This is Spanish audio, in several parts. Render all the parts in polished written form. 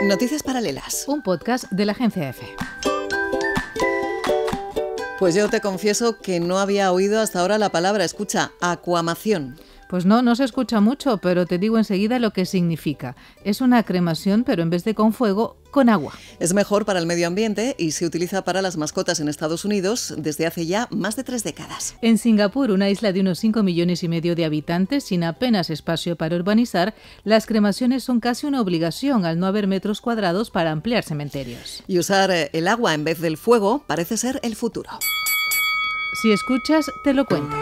Noticias Paralelas. Un podcast de la agencia EFE. Pues yo te confieso que no había oído hasta ahora la palabra, escucha, acuamación. Pues no se escucha mucho, pero te digo enseguida lo que significa. Es una cremación, pero en vez de con fuego, con agua. Es mejor para el medio ambiente y se utiliza para las mascotas en Estados Unidos desde hace ya más de 3 décadas. En Singapur, una isla de unos 5,5 millones de habitantes, sin apenas espacio para urbanizar, las cremaciones son casi una obligación al no haber metros cuadrados para ampliar cementerios. Y usar el agua en vez del fuego parece ser el futuro. Si escuchas, te lo cuento.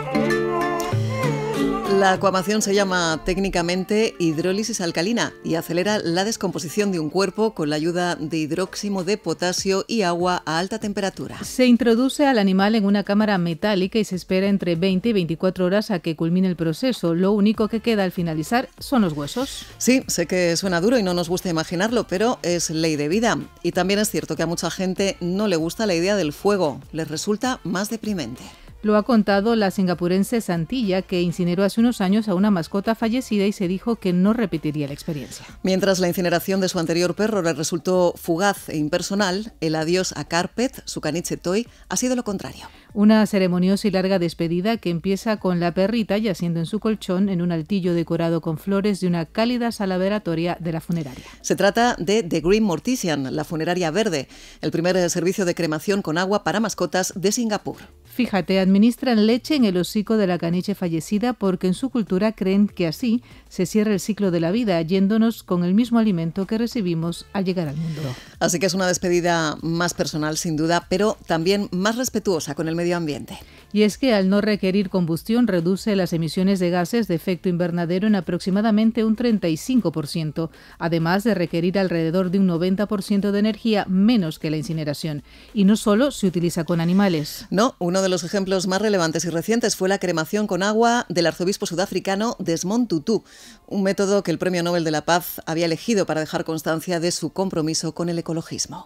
La acuamación se llama técnicamente hidrólisis alcalina y acelera la descomposición de un cuerpo con la ayuda de hidróxido de potasio y agua a alta temperatura. Se introduce al animal en una cámara metálica y se espera entre 20 y 24 horas a que culmine el proceso. Lo único que queda al finalizar son los huesos. Sí, sé que suena duro y no nos gusta imaginarlo, pero es ley de vida. Y también es cierto que a mucha gente no le gusta la idea del fuego, les resulta más deprimente. Lo ha contado la singapurense Santilla, que incineró hace unos años a una mascota fallecida y se dijo que no repetiría la experiencia. Mientras la incineración de su anterior perro le resultó fugaz e impersonal, el adiós a Carpet, su caniche Toy, ha sido lo contrario. Una ceremoniosa y larga despedida que empieza con la perrita yaciendo en su colchón en un altillo decorado con flores de una cálida sala velatoria de la funeraria. Se trata de The Green Mortician, la funeraria verde, el primer servicio de cremación con agua para mascotas de Singapur. Fíjate, administran leche en el hocico de la caniche fallecida porque en su cultura creen que así se cierra el ciclo de la vida, yéndonos con el mismo alimento que recibimos al llegar al mundo. Así que es una despedida más personal, sin duda, pero también más respetuosa con el medio ambiente. Y es que al no requerir combustión reduce las emisiones de gases de efecto invernadero en aproximadamente un 35%, además de requerir alrededor de un 90% de energía menos que la incineración. Y no solo se utiliza con animales. No, uno de los ejemplos más relevantes y recientes fue la cremación con agua del arzobispo sudafricano Desmond Tutu, un método que el Premio Nobel de la Paz había elegido para dejar constancia de su compromiso con el ecologismo.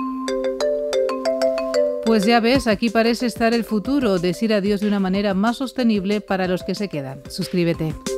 Pues ya ves, aquí parece estar el futuro, decir adiós de una manera más sostenible para los que se quedan. Suscríbete.